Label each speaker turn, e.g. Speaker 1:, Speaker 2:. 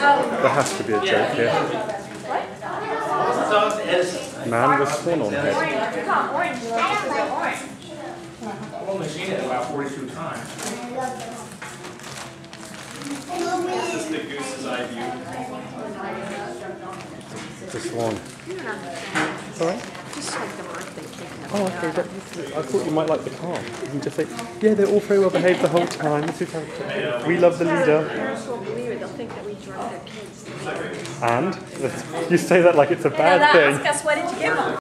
Speaker 1: There has to be a joke here. Man with swan on head.
Speaker 2: I've only seen it about 42 times. This is the goose's eye view.
Speaker 1: The swan. Sorry?
Speaker 3: Just like the birthday cake.
Speaker 1: Oh, okay. I thought you might like the calm. You can just say, yeah, they're all very well behaved the whole time. This is how we love the leader.
Speaker 3: Parents won't believe it. They'll think that we drug their kids.
Speaker 1: And you say that like it's a bad thing.
Speaker 3: Ask us, what did you give them?